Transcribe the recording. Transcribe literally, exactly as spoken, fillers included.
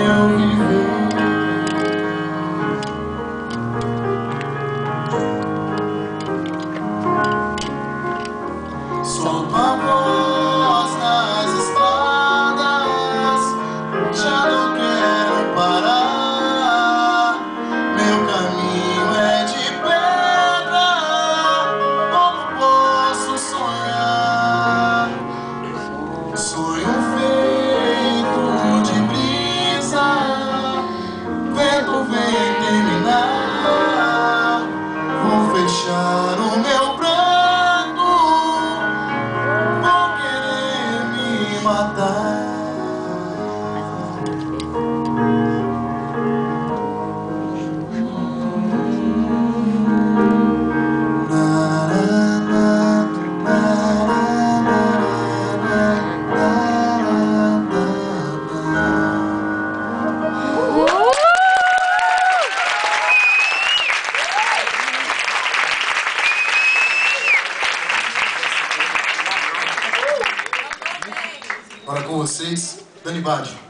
meu viver. Solto a voz nas estradas, já não quero parar. Meu caminho é de pedra, como posso sonhar? Sonho feito de brisa, vento vem terminar. Vou fechar o meu pranto, vão querer me matar. Agora com vocês, Dani Baggio.